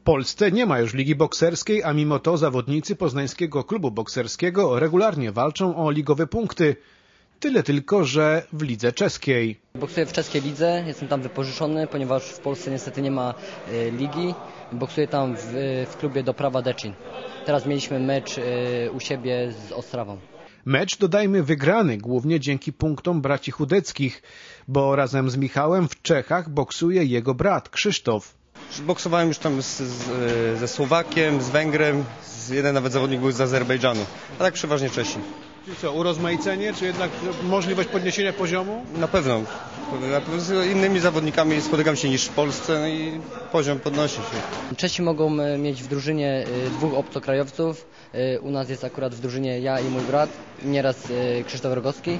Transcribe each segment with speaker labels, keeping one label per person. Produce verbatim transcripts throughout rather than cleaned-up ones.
Speaker 1: Polsce nie ma już ligi bokserskiej, a mimo to zawodnicy Poznańskiego Klubu Bokserskiego regularnie walczą o ligowe punkty. Tyle tylko, że w lidze czeskiej.
Speaker 2: Boksuję w czeskiej lidze, jestem tam wypożyczony, ponieważ w Polsce niestety nie ma y, ligi. Boksuję tam w, w klubie Doprawa Deczyn. Teraz mieliśmy mecz y, u siebie z Ostrawą.
Speaker 1: Mecz, dodajmy, wygrany głównie dzięki punktom braci Chudeckich, bo razem z Michałem w Czechach boksuje jego brat Krzysztof.
Speaker 3: Boksowałem już tam z, z, ze Słowakiem, z Węgrem, z, jeden nawet zawodnik był z Azerbejdżanu, a tak przeważnie Czesi.
Speaker 1: Czyli co, urozmaicenie, czy jednak możliwość podniesienia poziomu?
Speaker 3: Na pewno. Z innymi zawodnikami spotykam się niż w Polsce, no i poziom podnosi się.
Speaker 2: Czesi mogą mieć w drużynie dwóch obcokrajowców. U nas jest akurat w drużynie ja i mój brat, nieraz Krzysztof Rogowski.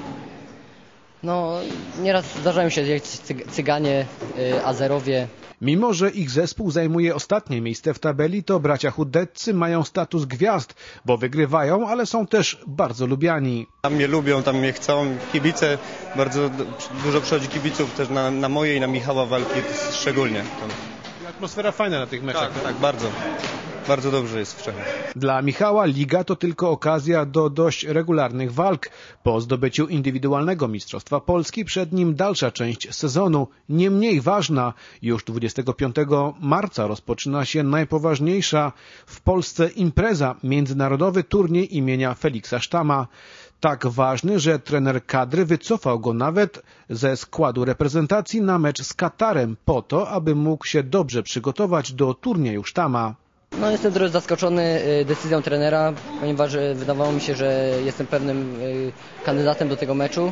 Speaker 2: No, nieraz zdarzają się Cyganie, Azerowie.
Speaker 1: Mimo że ich zespół zajmuje ostatnie miejsce w tabeli, to bracia Chudeccy mają status gwiazd, bo wygrywają, ale są też bardzo lubiani.
Speaker 3: Tam mnie lubią, tam mnie chcą, kibice, bardzo dużo przychodzi kibiców też na, na moje i na Michała walki szczególnie.
Speaker 1: Atmosfera fajna na tych meczach.
Speaker 3: Tak, tak, bardzo. Bardzo dobrze jest w Czechach.
Speaker 1: Dla Michała liga to tylko okazja do dość regularnych walk. Po zdobyciu indywidualnego Mistrzostwa Polski przed nim dalsza część sezonu, nie mniej ważna. Już dwudziestego piątego marca rozpoczyna się najpoważniejsza w Polsce impreza, międzynarodowy turniej imienia Feliksa Sztama. Tak ważny, że trener kadry wycofał go nawet ze składu reprezentacji na mecz z Katarem po to, aby mógł się dobrze przygotować do turnieju Sztama.
Speaker 2: No, jestem trochę zaskoczony decyzją trenera, ponieważ wydawało mi się, że jestem pewnym kandydatem do tego meczu.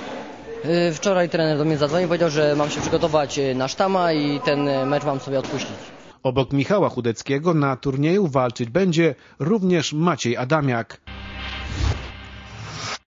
Speaker 2: Wczoraj trener do mnie zadzwonił i powiedział, że mam się przygotować na Sztama i ten mecz mam sobie odpuścić.
Speaker 1: Obok Michała Chudeckiego na turnieju walczyć będzie również Maciej Adamiak.